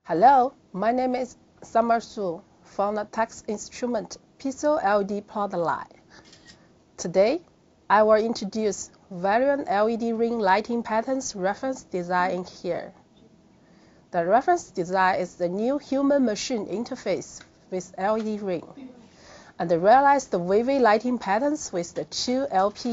Hello, my name is Summer Su from the Texas Instruments Piezo LED product line. Today, I will introduce variant LED ring lighting patterns reference design in here. The reference design is the new human-machine interface with LED ring, and realize the wavy lighting patterns with the two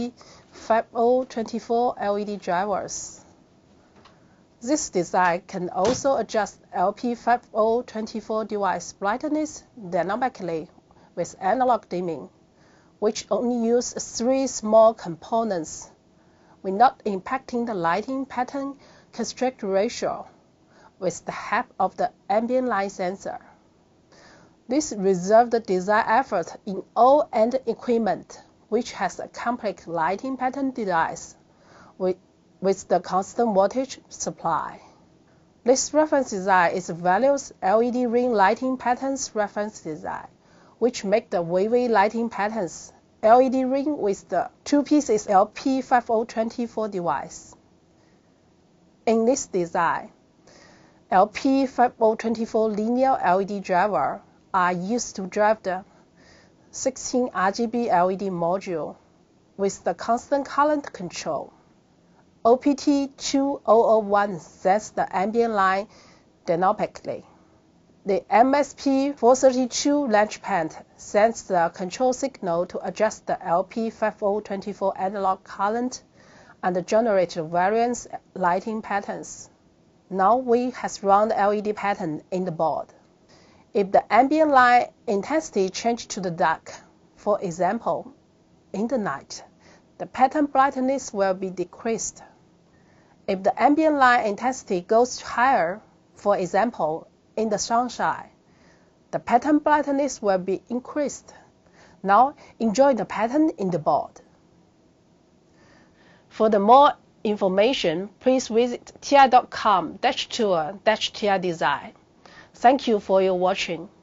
LP5024 LED drivers. This design can also adjust LP5024 device brightness dynamically with analog dimming, which only use 3 small components, without impacting the lighting pattern construct ratio with the help of the ambient light sensor. This reserves the design effort in all end equipment which has a complex lighting pattern device with the constant voltage supply. This reference design is values LED ring lighting patterns reference design, which make the wavy lighting patterns LED ring with the 2 pieces LP5024 device. In this design, LP5024 linear LED driver are used to drive the 16 RGB LED module with the constant current control. OPT2001 sets the ambient light dynamically. The MSP432 launchpad sends the control signal to adjust the LP5024 analog current and generate variance lighting patterns. Now we have run the LED pattern in the board. If the ambient light intensity changes to the dark, for example, in the night, the pattern brightness will be decreased. If the ambient light intensity goes higher, for example, in the sunshine, the pattern brightness will be increased. Now enjoy the pattern in the board. For the more information, please visit ti.com/tour-ti design. Thank you for your watching.